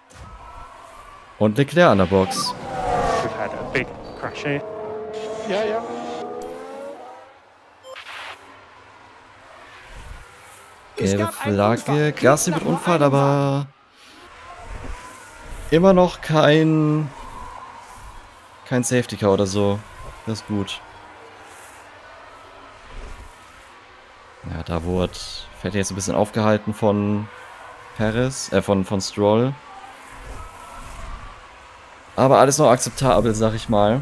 Und Leclerc an der Box. We've had a big crash here. Yeah, yeah. Gelbe Flagge. Gasly mit Unfall, aber immer noch kein kein Safety Car oder so. Das ist gut. Ja, da wurde Vettel jetzt ein bisschen aufgehalten von Perez, äh, von, von Stroll. Aber alles noch akzeptabel, sag ich mal.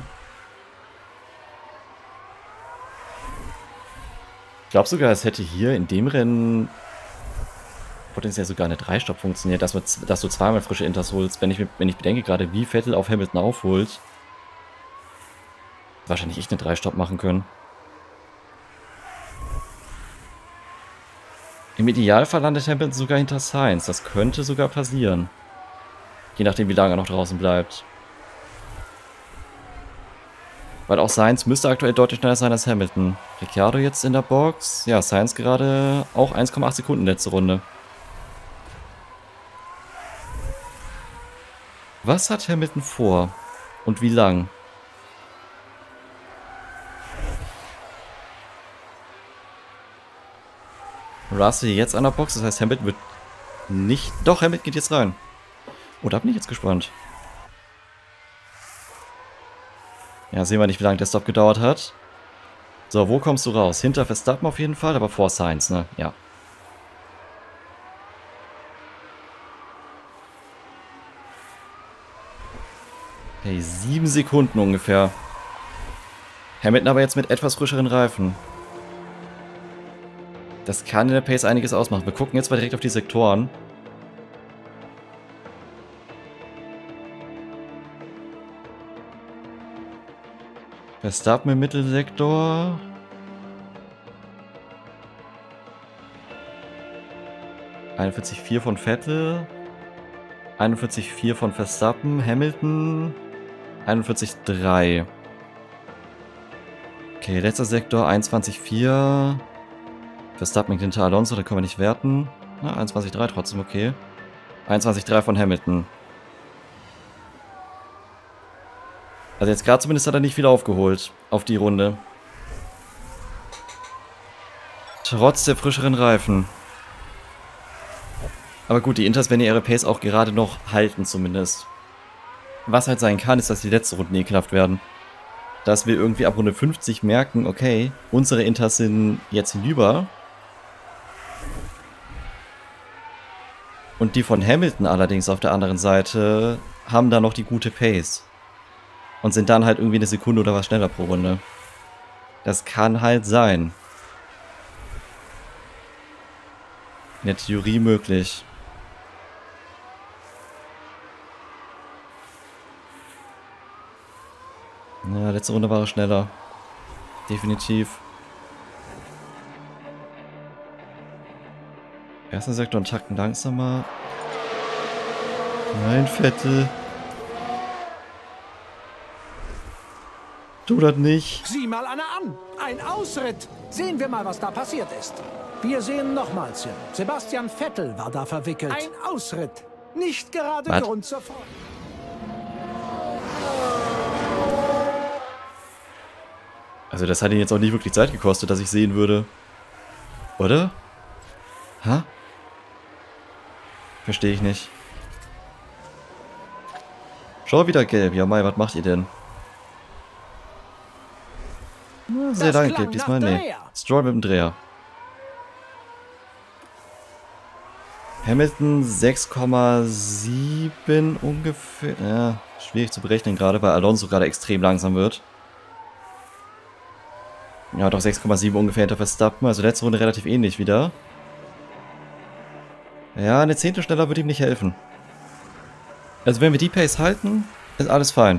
Ich glaube sogar, es hätte hier in dem Rennen potenziell sogar eine drei Stopp funktioniert, dass, man, dass du zweimal frische Inters holst. Wenn ich, wenn ich bedenke gerade, wie Vettel auf Hamilton aufholt, wahrscheinlich echt eine drei Stopp machen können. Im Idealfall landet Hamilton sogar hinter Sainz. Das könnte sogar passieren. Je nachdem, wie lange er noch draußen bleibt. Weil auch Sainz müsste aktuell deutlich schneller sein als Hamilton. Ricciardo jetzt in der Box. Ja, Sainz gerade auch eins Komma acht Sekunden letzte Runde. Was hat Hamilton vor? Und wie lang? Russell jetzt an der Box, das heißt Hamilton wird nicht... Doch, Hamilton geht jetzt rein. Oh, da bin ich jetzt gespannt. Ja, sehen wir nicht, wie lange der Stop gedauert hat. So, wo kommst du raus? Hinter Verstappen auf jeden Fall, aber vor Sainz, ne? Ja. Okay, sieben Sekunden ungefähr. Hamilton aber jetzt mit etwas frischeren Reifen. Das kann in der Pace einiges ausmachen. Wir gucken jetzt mal direkt auf die Sektoren. Verstappen im Mittelsektor. einundvierzig Komma vier von Vettel. einundvierzig Komma vier von Verstappen. Hamilton. einundvierzig Komma drei. Okay, letzter Sektor einundzwanzig Komma vier. Verstappen hinter Alonso, da können wir nicht werten. Na, einundzwanzig Komma drei trotzdem okay. einundzwanzig Komma drei von Hamilton. Also jetzt gerade zumindest hat er nicht viel aufgeholt auf die Runde. Trotz der frischeren Reifen. Aber gut, die Inters werden ihre Pace auch gerade noch halten zumindest. Was halt sein kann, ist, dass die letzten Runden ekelhaft werden. Dass wir irgendwie ab Runde fünfzig merken, okay, unsere Inters sind jetzt hinüber. Und die von Hamilton allerdings auf der anderen Seite haben da noch die gute Pace. Und sind dann halt irgendwie eine Sekunde oder was schneller pro Runde. Das kann halt sein. In der Theorie möglich. Ja, letzte Runde war er schneller. Definitiv. Erster Sektor und Takten langsamer. Nein, Vettel. Tu das nicht. Sieh mal Anna an. Ein Ausritt. Sehen wir mal, was da passiert ist. Wir sehen nochmals hin. Sebastian Vettel war da verwickelt. Ein Ausritt. Nicht gerade Was? Grund zur Freude. Also das hat ihn jetzt auch nicht wirklich Zeit gekostet, dass ich sehen würde. Oder? Hä? Verstehe ich nicht. Schau wieder gelb. Ja, Mai, was macht ihr denn? Na, sehr Das lange klang gelb, diesmal nach nee. Dreher. Stroll mit dem Dreher. Hamilton sechs Komma sieben ungefähr. Ja, schwierig zu berechnen gerade, weil Alonso gerade extrem langsam wird. Ja, doch sechs Komma sieben ungefähr hinter Verstappen. Also letzte Runde relativ ähnlich wieder. Ja, eine Zehntel schneller würde ihm nicht helfen. Also wenn wir die Pace halten, ist alles fein.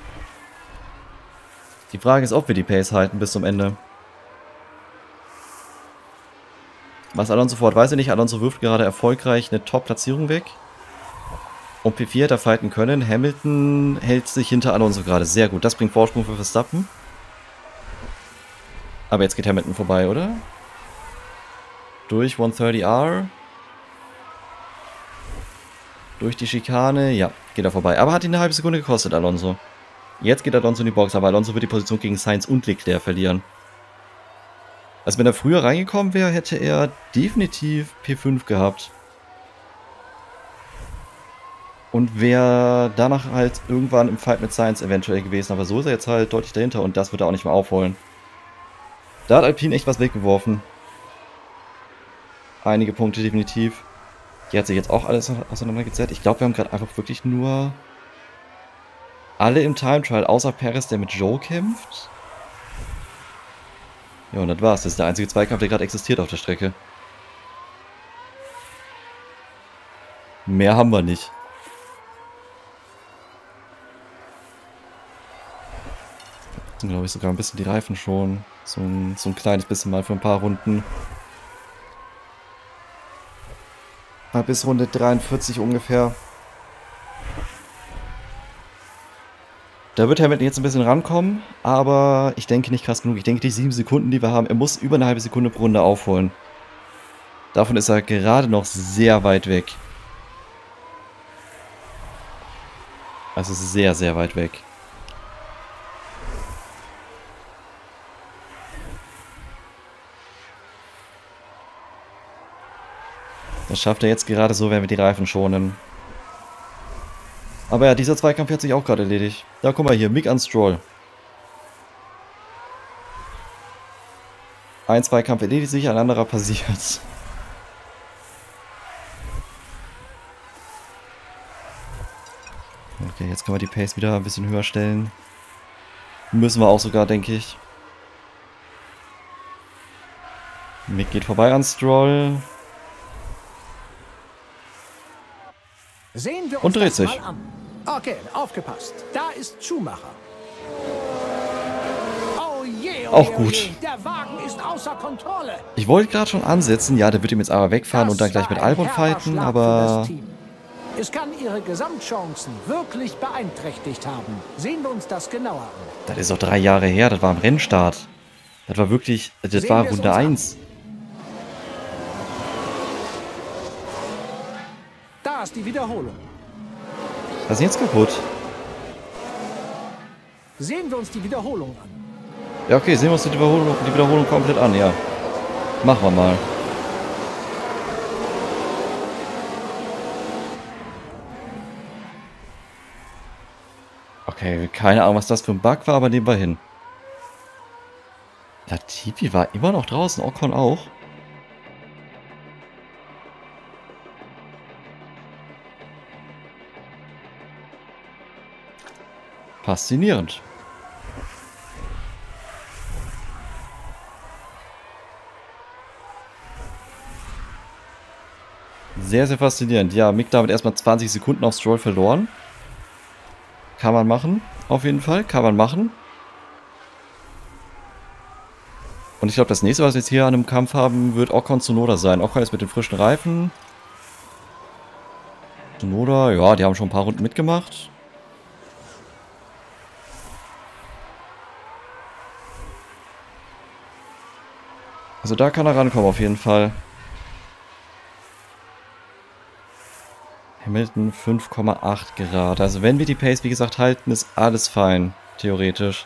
Die Frage ist, ob wir die Pace halten bis zum Ende. Was Alonso vorhat, weiß ich nicht. Alonso wirft gerade erfolgreich eine Top-Platzierung weg. Und P vier hätte er fighten können. Hamilton hält sich hinter Alonso gerade. Sehr gut. Das bringt Vorsprung für Verstappen. Aber jetzt geht Hamilton vorbei, oder? Durch hundertdreißig R. Durch die Schikane. Ja, geht er vorbei. Aber hat ihn eine halbe Sekunde gekostet, Alonso. Jetzt geht Alonso in die Box. Aber Alonso wird die Position gegen Sainz und Leclerc verlieren. Also wenn er früher reingekommen wäre, hätte er definitiv P fünf gehabt. Und wäre danach halt irgendwann im Fight mit Sainz eventuell gewesen. Aber so ist er jetzt halt deutlich dahinter und das wird er auch nicht mehr aufholen. Da hat Alpine echt was weggeworfen. Einige Punkte definitiv. Hier hat sich jetzt auch alles auseinandergezerrt. Ich glaube, wir haben gerade einfach wirklich nur alle im Time Trial, außer Perez, der mit Joe kämpft. Ja, und das war's. Das ist der einzige Zweikampf, der gerade existiert auf der Strecke. Mehr haben wir nicht. Jetzt glaube ich sogar ein bisschen die Reifen schon. So ein, so ein kleines bisschen mal für ein paar Runden. Mal bis Runde dreiundvierzig ungefähr. Da wird Hamilton jetzt ein bisschen rankommen, aber ich denke nicht krass genug. Ich denke, die sieben Sekunden, die wir haben, er muss über eine halbe Sekunde pro Runde aufholen. Davon ist er gerade noch sehr weit weg. Also sehr, sehr weit weg. Das schafft er jetzt gerade so, wenn wir die Reifen schonen. Aber ja, dieser Zweikampf hat sich auch gerade erledigt. Da, guck mal hier, Mick an Stroll. Ein Zweikampf erledigt sich, ein anderer passiert. Okay, jetzt können wir die Pace wieder ein bisschen höher stellen. Müssen wir auch sogar, denke ich. Mick geht vorbei an Stroll. Sehen wir uns Und dreht das sich. mal an. Okay, aufgepasst. Da ist Schumacher. Oh je, oh Auch je, gut. Oh je. Der Wagen ist außer Kontrolle. Ich wollte gerade schon ansetzen, ja, der wird ihm jetzt aber wegfahren Das und dann gleich war mit ein Albon herber fighten, Schlag für aber... das Team. Es kann ihre Gesamtchancen wirklich beeinträchtigt haben. Sehen wir uns das genauer an. Das ist doch drei Jahre her, das war am Rennstart. Das war wirklich, das Sehen war wir es Runde uns an. eins. Da ist die Wiederholung. Was ist denn jetzt kaputt? Sehen wir uns die Wiederholung an. Ja, okay, sehen wir uns die Wiederholung, die Wiederholung komplett an, ja. Machen wir mal. Okay, keine Ahnung, was das für ein Bug war, aber nehmen wir hin. Latifi war immer noch draußen, Ocon auch. Faszinierend. Sehr, sehr faszinierend. Ja, Mick damit erstmal zwanzig Sekunden auf Stroll verloren. Kann man machen, auf jeden Fall. Kann man machen. Und ich glaube, das nächste, was wir jetzt hier an einem Kampf haben, wird Ocon Tsunoda sein. Ocon ist mit den frischen Reifen. Tsunoda, ja, die haben schon ein paar Runden mitgemacht. Also da kann er rankommen auf jeden Fall. Hamilton fünf Komma acht Grad. Also wenn wir die Pace, wie gesagt, halten, ist alles fein. Theoretisch.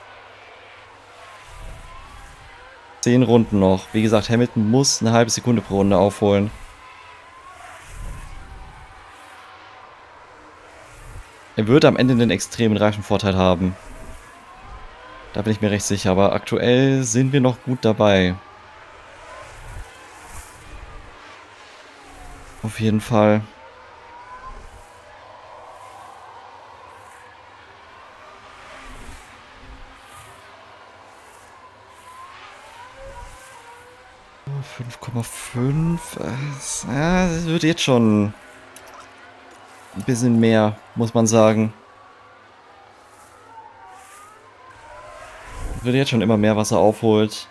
Zehn Runden noch. Wie gesagt, Hamilton muss eine halbe Sekunde pro Runde aufholen. Er wird am Ende einen extremen Reifenvorteil haben. Da bin ich mir recht sicher. Aber aktuell sind wir noch gut dabei. Auf jeden Fall. fünf Komma fünf. Ja, das wird jetzt schon ein bisschen mehr, muss man sagen. Wird jetzt schon immer mehr, was er aufholt.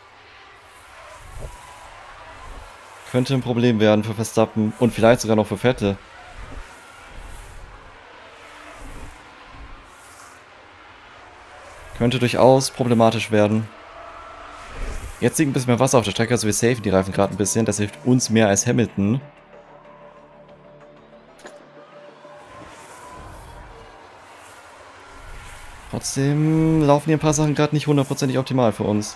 Könnte ein Problem werden für Verstappen und vielleicht sogar noch für Vettel. Könnte durchaus problematisch werden. Jetzt liegt ein bisschen mehr Wasser auf der Strecke, also wir safen die Reifen gerade ein bisschen. Das hilft uns mehr als Hamilton. Trotzdem laufen hier ein paar Sachen gerade nicht hundertprozentig optimal für uns.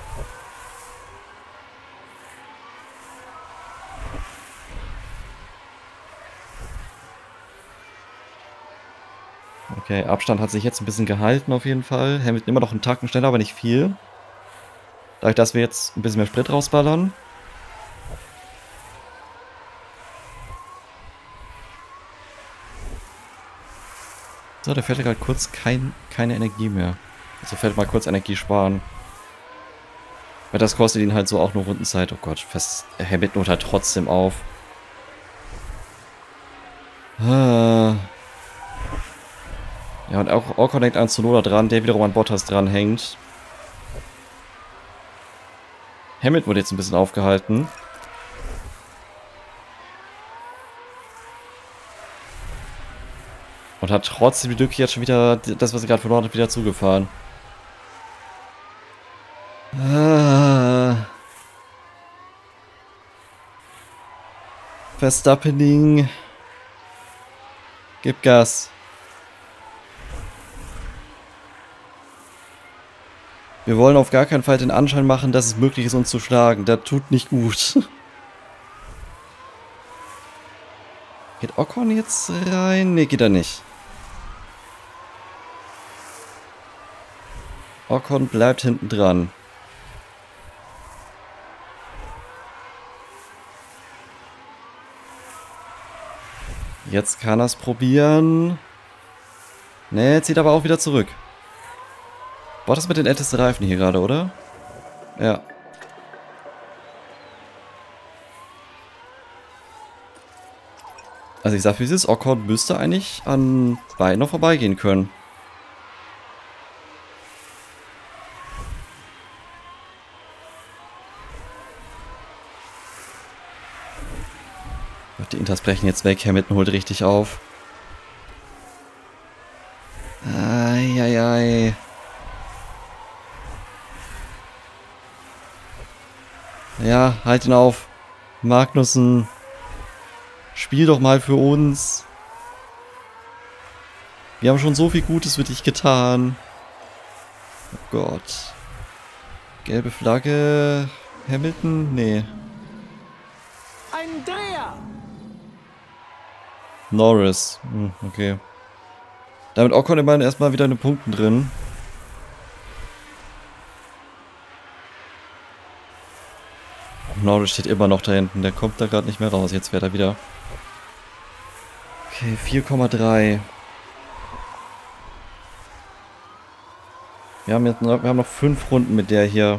Okay, Abstand hat sich jetzt ein bisschen gehalten auf jeden Fall. Hamilton immer noch einen Tacken schneller, aber nicht viel. Dadurch, dass wir jetzt ein bisschen mehr Sprit rausballern. So, der fährt gerade kurz kein, keine Energie mehr. Also fährt mal kurz Energie sparen. Weil das kostet ihn halt so auch nur Rundenzeit. Oh Gott, fast Hamilton holt halt trotzdem auf. Ah. Ja, und auch Ocon hängt an Tsunoda dran, der wiederum an Bottas dran hängt. Hamilton wurde jetzt ein bisschen aufgehalten. Und hat trotzdem die Lücke jetzt schon wieder, das was er gerade verloren hat, wieder zugefahren. Ah. Verstappening. Gib Gas. Wir wollen auf gar keinen Fall den Anschein machen, dass es möglich ist, uns zu schlagen. Das tut nicht gut. Geht Ocon jetzt rein? Ne, geht er nicht. Ocon bleibt hinten dran. Jetzt kann er es probieren. Ne, zieht aber auch wieder zurück. War das mit den ältesten Reifen hier gerade, oder? Ja. Also ich sag, wie es ist, Ocon müsste eigentlich an beiden noch vorbeigehen können. Die Inters brechen jetzt weg, Hamilton holt richtig auf. Eieiei. Ja, halt ihn auf. Magnussen. Spiel doch mal für uns. Wir haben schon so viel Gutes für dich getan. Oh Gott. Gelbe Flagge. Hamilton? Nee. Ein Dreher! Norris. Hm, okay. Damit Ocon immerhin erstmal wieder in den Punkten drin. Norris steht immer noch da hinten. Der kommt da gerade nicht mehr raus. Jetzt wäre er wieder. Okay, vier Komma drei. Wir haben jetzt noch, wir haben noch fünf Runden mit der hier.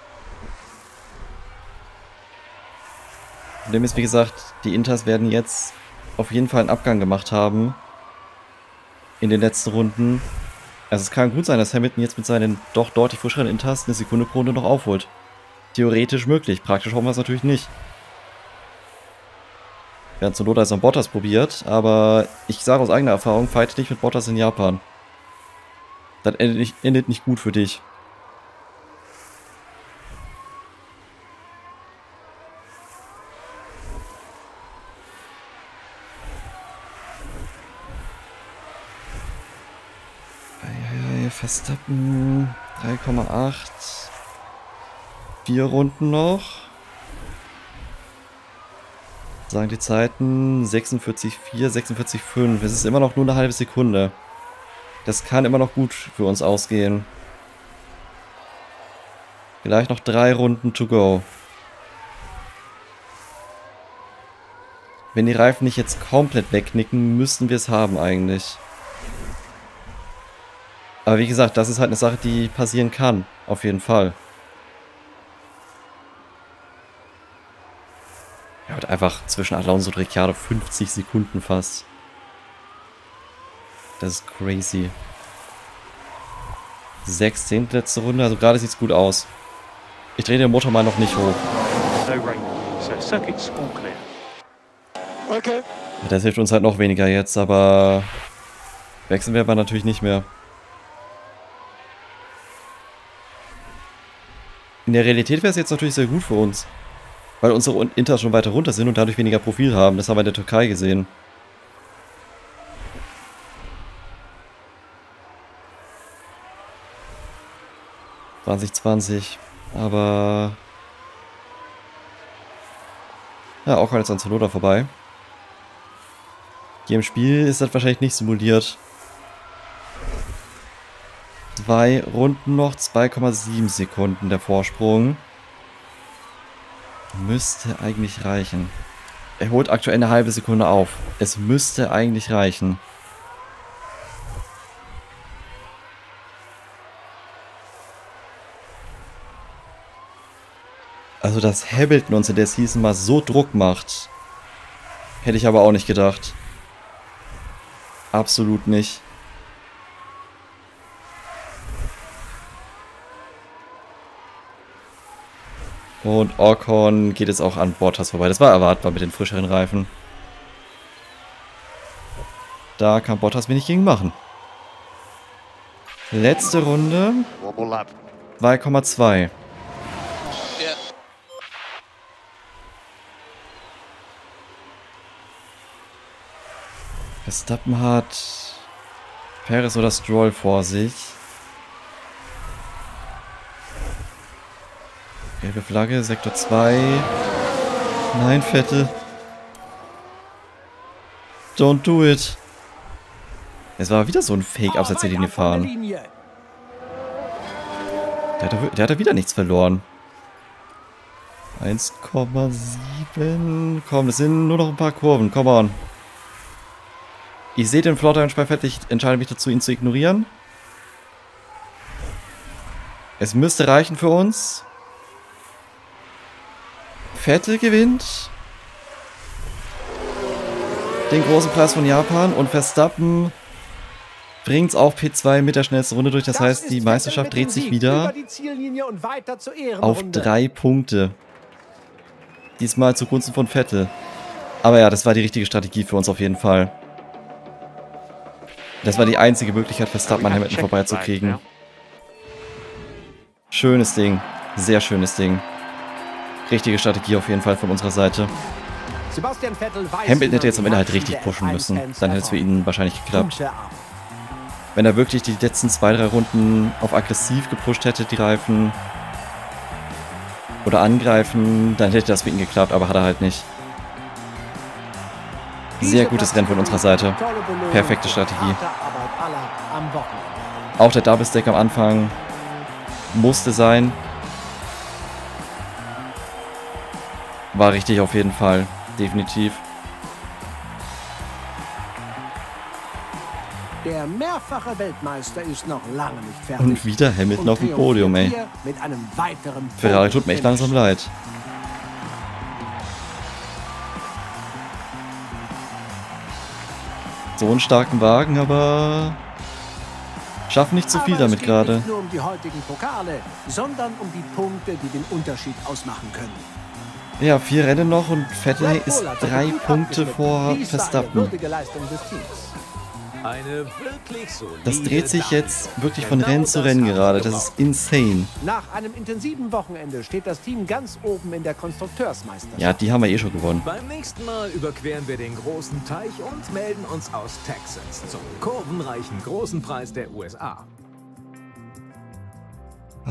Problem ist, wie gesagt, die Inters werden jetzt auf jeden Fall einen Abgang gemacht haben. In den letzten Runden. Also es kann gut sein, dass Hamilton jetzt mit seinen doch deutlich frischeren Inters eine Sekunde pro Runde noch aufholt. Theoretisch möglich, praktisch hoffen wir es natürlich nicht. Wir haben zur Not als an Bottas probiert, aber ich sage aus eigener Erfahrung, fight dich mit Bottas in Japan. Das endet nicht, endet nicht gut für dich. Verstappen drei Komma acht. Vier Runden noch. Sagen die Zeiten sechsundvierzig Komma vier, sechsundvierzig Komma fünf. Es ist immer noch nur eine halbe Sekunde. Das kann immer noch gut für uns ausgehen. Vielleicht noch drei Runden to go. Wenn die Reifen nicht jetzt komplett wegnicken, müssten wir es haben eigentlich. Aber wie gesagt, das ist halt eine Sache, die passieren kann. Auf jeden Fall. Er hat einfach zwischen Alonso und Ricciardo fünfzig Sekunden fast. Das ist crazy. sechzehn letzte Runde, also gerade sieht es gut aus. Ich drehe den Motor mal noch nicht hoch. Okay. Das hilft uns halt noch weniger jetzt, aber wechseln wir aber natürlich nicht mehr. In der Realität wäre es jetzt natürlich sehr gut für uns. Weil unsere Inter schon weiter runter sind und dadurch weniger Profil haben. Das haben wir in der Türkei gesehen. zwanzig zwanzig. Aber... ja, auch jetzt an Tsunoda vorbei. Hier im Spiel ist das wahrscheinlich nicht simuliert. Zwei Runden noch, zwei Komma sieben Sekunden der Vorsprung. Müsste eigentlich reichen. Er holt aktuell eine halbe Sekunde auf. Es müsste eigentlich reichen. Also, dass Hamilton uns in der Season mal so Druck macht, hätte ich aber auch nicht gedacht. Absolut nicht. Und Ocon geht jetzt auch an Bottas vorbei. Das war erwartbar mit den frischeren Reifen. Da kann Bottas wenig gegen machen. Letzte Runde. zwei Komma zwei. Verstappen hat Perez oder Stroll vor sich. Gelbe Flagge, Sektor zwei. Nein, Vettel. Don't do it. Es war wieder so ein Fake-Abseits, den die fahren. Der hat, der hat da wieder nichts verloren. eins Komma sieben. Komm, das sind nur noch ein paar Kurven. Come on. Ich sehe den Flotter bei Vettel. Ich entscheide mich dazu, ihn zu ignorieren. Es müsste reichen für uns. Vettel gewinnt den großen Preis von Japan und Verstappen bringt es auf P zwei mit der schnellsten Runde durch. Das, das heißt, die Meisterschaft dreht sich wieder auf drei Punkte. Diesmal zugunsten von Vettel. Aber ja, das war die richtige Strategie für uns auf jeden Fall. Das war die einzige Möglichkeit, Verstappen an Hamilton vorbeizukriegen. Schönes Ding. Sehr schönes Ding. Richtige Strategie auf jeden Fall von unserer Seite. Sebastian Vettel weiß, Hamilton hätte jetzt am Ende halt richtig pushen müssen. Dann hätte es für ihn wahrscheinlich geklappt. Wenn er wirklich die letzten zwei, drei Runden auf aggressiv gepusht hätte, die Reifen. Oder angreifen, dann hätte das für ihn geklappt, aber hat er halt nicht. Sehr gutes Rennen von unserer Seite. Perfekte Strategie. Auch der Double Stack am Anfang musste sein. War richtig auf jeden Fall. Definitiv. Der mehrfache Weltmeister ist noch lange nicht fertig. Und wieder Hamilton auf dem Podium, ey. Mit einem weiteren Ferrari tut mir echt langsam leid. So einen starken Wagen, aber schaffen nicht zu viel damit gerade. Nicht nur um die heutigen Pokale, sondern um die Punkte, die den Unterschied ausmachen können. Ja, vier Rennen noch und Vettel ist drei Punkte vor Verstappen. Eine wirklich solide Das dreht sich jetzt wirklich von Rennen zu Rennen gerade. Das ist insane. Nach einem intensiven Wochenende steht das Team ganz oben in der Konstrukteursmeisterschaft. Ja, die haben wir eh schon gewonnen. Beim nächsten Mal überqueren wir den großen Teich und melden uns aus Texas zum kurvenreichen großen Preis der U S A.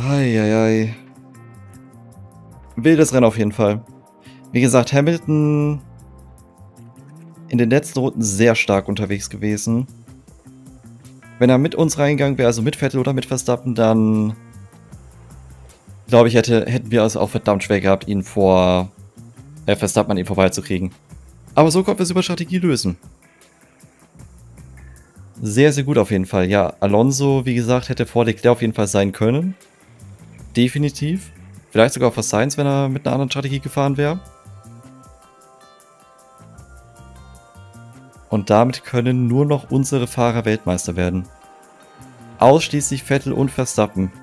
Eieiei. Wildes Rennen auf jeden Fall. Wie gesagt, Hamilton in den letzten Runden sehr stark unterwegs gewesen. Wenn er mit uns reingegangen wäre, also mit Vettel oder mit Verstappen, dann glaube ich, hätte, hätten wir es auch verdammt schwer gehabt, ihn vor äh, Verstappen an ihn vorbeizukriegen. Aber so konnten wir es über Strategie lösen. Sehr, sehr gut auf jeden Fall. Ja, Alonso, wie gesagt, hätte vor Leclerc auf jeden Fall sein können. Definitiv. Vielleicht sogar vor Sainz, wenn er mit einer anderen Strategie gefahren wäre. Und damit können nur noch unsere Fahrer Weltmeister werden. Ausschließlich Vettel und Verstappen.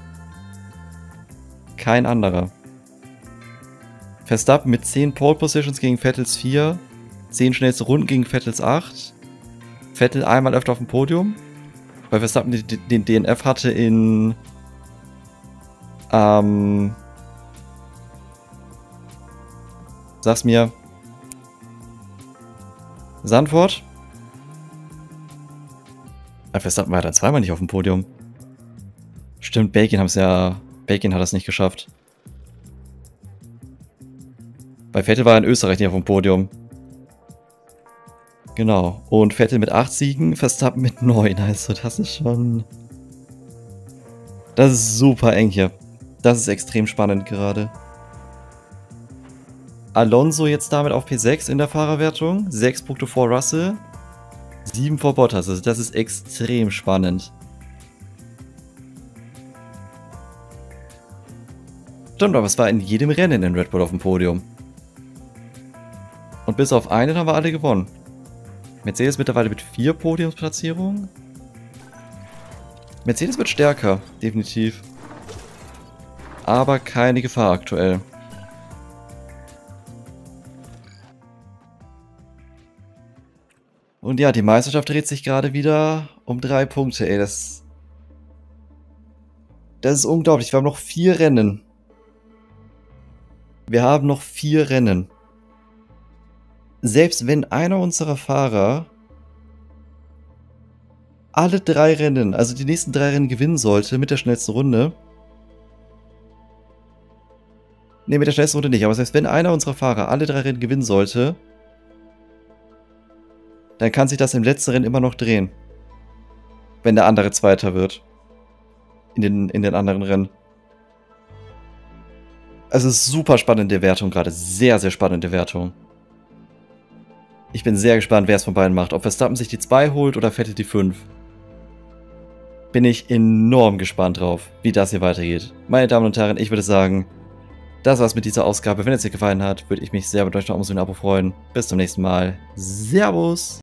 Kein anderer. Verstappen mit zehn Pole Positions gegen Vettels vier. zehn schnellste Runden gegen Vettels acht. Vettel einmal öfter auf dem Podium. Weil Verstappen den, den D N F hatte in... Ähm... Sag's mir. Sandford. Verstappen war ja dann zweimal nicht auf dem Podium. Stimmt, Bacon haben es ja... Bacon hat das nicht geschafft. Bei Vettel war er in Österreich nicht auf dem Podium. Genau. Und Vettel mit acht Siegen, Verstappen mit neun. Also das ist schon... Das ist super eng hier. Das ist extrem spannend gerade. Alonso jetzt damit auf P sechs in der Fahrerwertung. sechs Punkte vor Russell. sieben vor Bottas. Also das ist extrem spannend. Stimmt, aber es war in jedem Rennen in Red Bull auf dem Podium. Und bis auf einen haben wir alle gewonnen. Mercedes mittlerweile mit vier Podiumsplatzierungen. Mercedes wird stärker, definitiv. Aber keine Gefahr aktuell. Und ja, die Meisterschaft dreht sich gerade wieder um drei Punkte. Ey, das... Das ist unglaublich. Wir haben noch vier Rennen. Wir haben noch vier Rennen. Selbst wenn einer unserer Fahrer alle drei Rennen, also die nächsten drei Rennen gewinnen sollte mit der schnellsten Runde. Ne, mit der schnellsten Runde nicht, aber selbst wenn einer unserer Fahrer alle drei Rennen gewinnen sollte, dann kann sich das im letzten Rennen immer noch drehen. Wenn der andere Zweiter wird. In den, in den anderen Rennen. Also super spannende Wertung gerade. Sehr, sehr spannende Wertung. Ich bin sehr gespannt, wer es von beiden macht. Ob Verstappen sich die zwei holt oder Vettel die fünf. Bin ich enorm gespannt drauf, wie das hier weitergeht. Meine Damen und Herren, ich würde sagen, das war's mit dieser Ausgabe. Wenn es dir gefallen hat, würde ich mich sehr mit euch noch um so ein Abo freuen. Bis zum nächsten Mal. Servus!